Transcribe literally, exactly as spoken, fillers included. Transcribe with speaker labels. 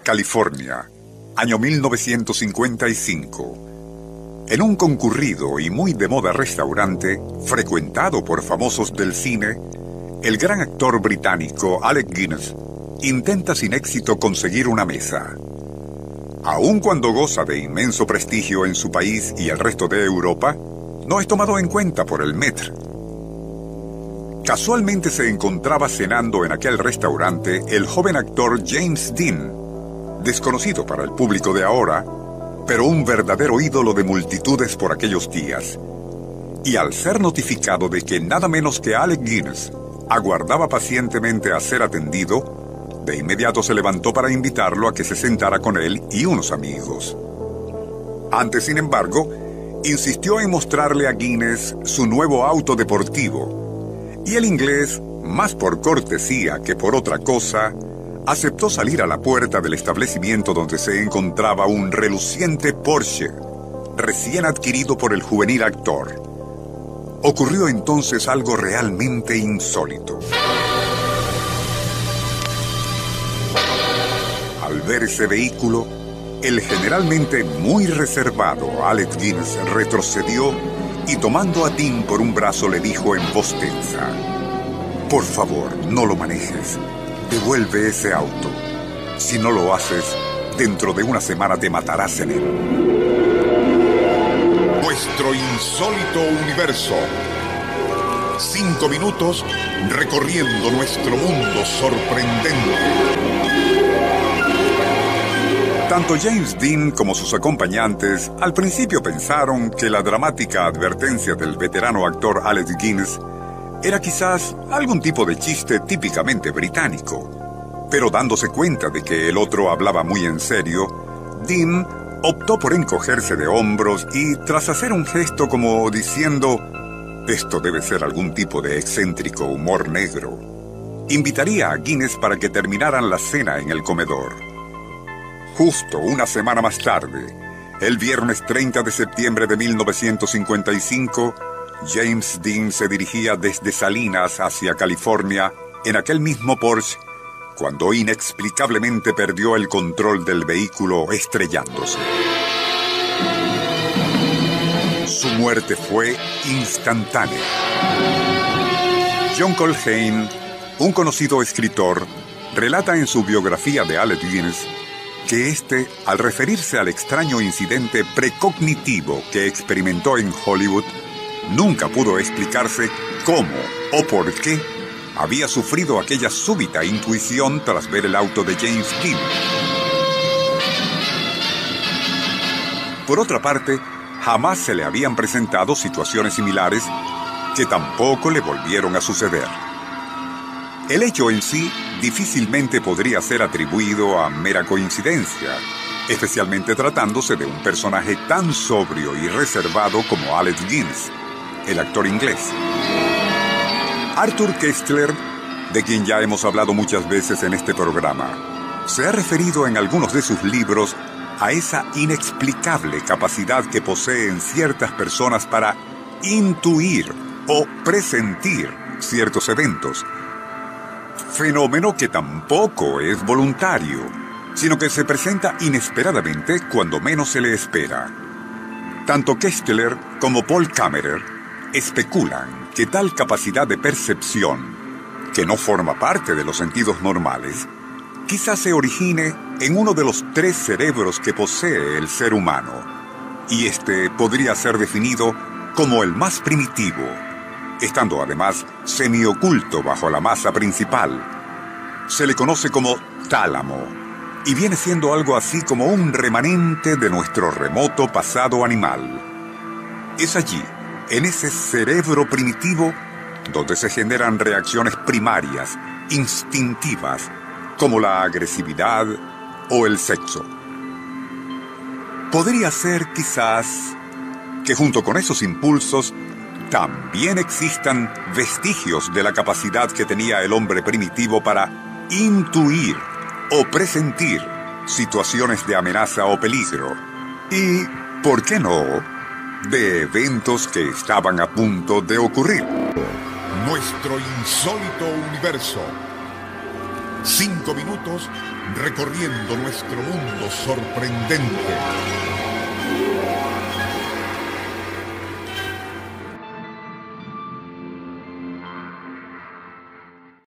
Speaker 1: California, año mil novecientos cincuenta y cinco. En un concurrido y muy de moda restaurante, frecuentado por famosos del cine, el gran actor británico Alec Guinness intenta sin éxito conseguir una mesa. Aun cuando goza de inmenso prestigio en su país y el resto de Europa, no es tomado en cuenta por el maître. Casualmente se encontraba cenando en aquel restaurante el joven actor James Dean, desconocido para el público de ahora, pero un verdadero ídolo de multitudes por aquellos días. Y al ser notificado de que nada menos que Alec Guinness aguardaba pacientemente a ser atendido, de inmediato se levantó para invitarlo a que se sentara con él y unos amigos. Antes, sin embargo, insistió en mostrarle a Guinness su nuevo auto deportivo, y el inglés, más por cortesía que por otra cosa, aceptó salir a la puerta del establecimiento donde se encontraba un reluciente Porsche, recién adquirido por el juvenil actor. Ocurrió entonces algo realmente insólito. Al ver ese vehículo, el generalmente muy reservado Alec Guinness retrocedió y tomando a Dean por un brazo le dijo en voz tensa: «Por favor, no lo manejes. Devuelve ese auto. Si no lo haces, dentro de una semana te matarás en él».
Speaker 2: Nuestro insólito universo. Cinco minutos recorriendo nuestro mundo sorprendente.
Speaker 1: Tanto James Dean como sus acompañantes al principio pensaron que la dramática advertencia del veterano actor Alec Guinness era quizás algún tipo de chiste típicamente británico. Pero dándose cuenta de que el otro hablaba muy en serio, Dean optó por encogerse de hombros y, tras hacer un gesto como diciendo «esto debe ser algún tipo de excéntrico humor negro», invitaría a Guinness para que terminaran la cena en el comedor. Justo una semana más tarde, el viernes treinta de septiembre de mil novecientos cincuenta y cinco, James Dean se dirigía desde Salinas hacia California en aquel mismo Porsche, cuando inexplicablemente perdió el control del vehículo estrellándose. Su muerte fue instantánea. John Coltrane, un conocido escritor, relata en su biografía de Alec Guinness que éste, al referirse al extraño incidente precognitivo que experimentó en Hollywood, nunca pudo explicarse cómo o por qué había sufrido aquella súbita intuición tras ver el auto de James Dean. Por otra parte, jamás se le habían presentado situaciones similares que tampoco le volvieron a suceder. El hecho en sí difícilmente podría ser atribuido a mera coincidencia, especialmente tratándose de un personaje tan sobrio y reservado como Alec Guinness, el actor inglés. Arthur Koestler, de quien ya hemos hablado muchas veces en este programa, se ha referido en algunos de sus libros a esa inexplicable capacidad que poseen ciertas personas para intuir o presentir ciertos eventos, fenómeno que tampoco es voluntario, sino que se presenta inesperadamente cuando menos se le espera. Tanto Koestler como Paul Kammerer especulan que tal capacidad de percepción, que no forma parte de los sentidos normales, quizás se origine en uno de los tres cerebros que posee el ser humano, y este podría ser definido como el más primitivo, estando además semioculto bajo la masa principal. Se le conoce como tálamo, y viene siendo algo así como un remanente de nuestro remoto pasado animal. Es allí, en ese cerebro primitivo, donde se generan reacciones primarias, instintivas, como la agresividad o el sexo. Podría ser, quizás, que junto con esos impulsos también existan vestigios de la capacidad que tenía el hombre primitivo para intuir o presentir situaciones de amenaza o peligro. Y, ¿por qué no?, de eventos que estaban a punto de ocurrir.
Speaker 2: Nuestro insólito universo. Cinco minutos recorriendo nuestro mundo sorprendente.